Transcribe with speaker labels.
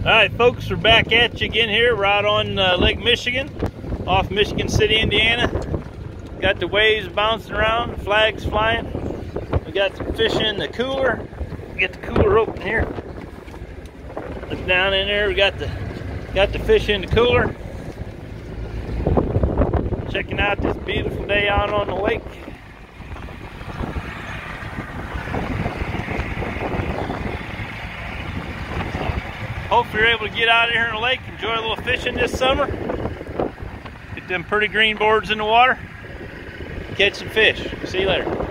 Speaker 1: Alright folks, we're back at you again here, right on Lake Michigan, off Michigan City, Indiana. Got the waves bouncing around, flags flying. We got some fish in the cooler. Get the cooler open here. Look down in there, we got the fish in the cooler. Checking out this beautiful day out on the lake. Hopefully you're able to get out of here in the lake, enjoy a little fishing this summer. Get them pretty green boards in the water. Catch some fish. See you later.